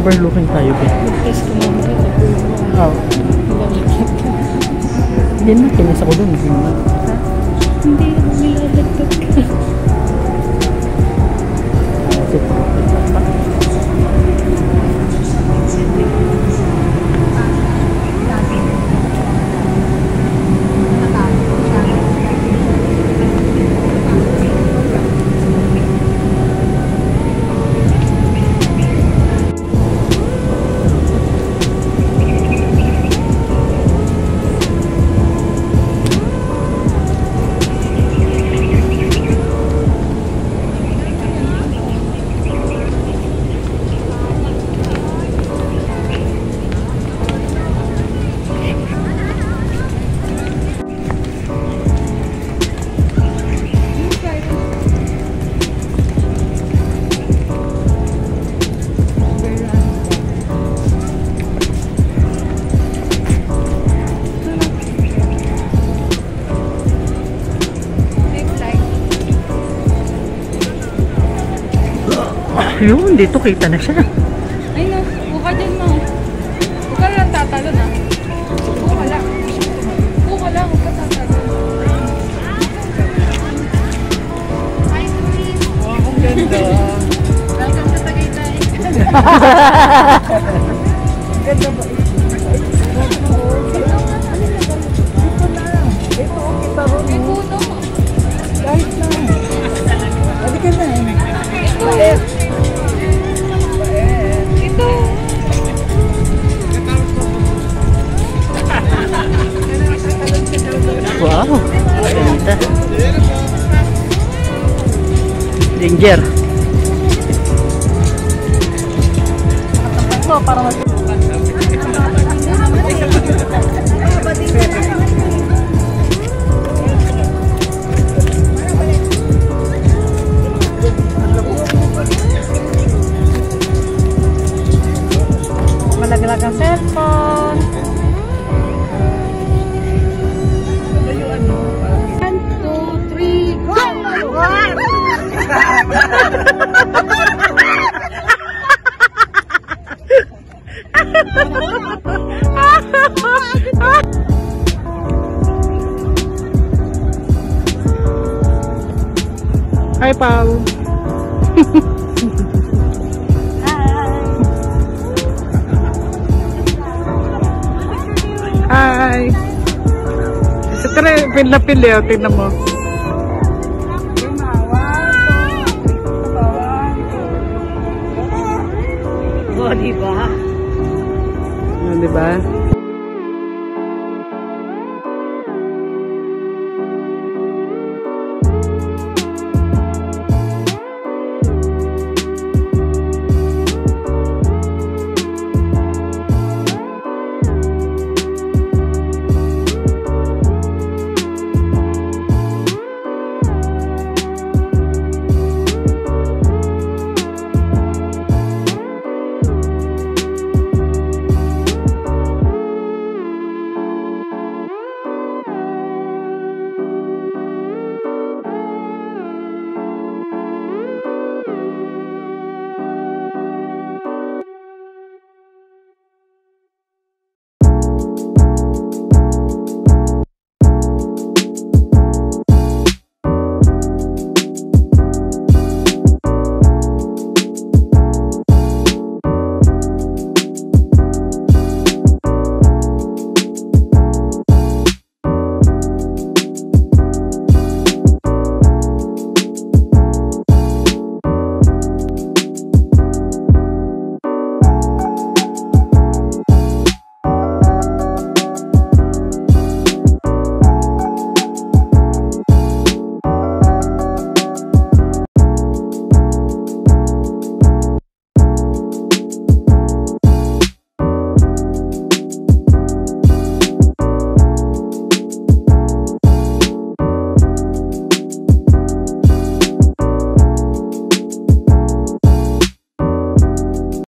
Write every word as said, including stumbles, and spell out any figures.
Overlooking tayo, Ben. Mag-test ko naman dito. Oo. Hindi na, kinis ako dun. Hindi na. Hindi ako nilalagtag ka. Yun, dito kita na siya. Ay no, buka dyan mo. Buka lang tatalo na. Buka lang. Buka lang, buka tatalo. Hi, Chris. Wow, ang ganda. Welcome to Tagaytay. Ang ganda ba? Ito, kita ron. May puno. Kahit na. Hindi ka na eh. Ito. Ito. Wow, ganda. Danger. Ito, para mas... Malaglag ang cellphone. One, two, three, go! Hi, Pao. Hi. Sa kare, pila-pili, o, tingnan mo. O, diba? Ano, diba?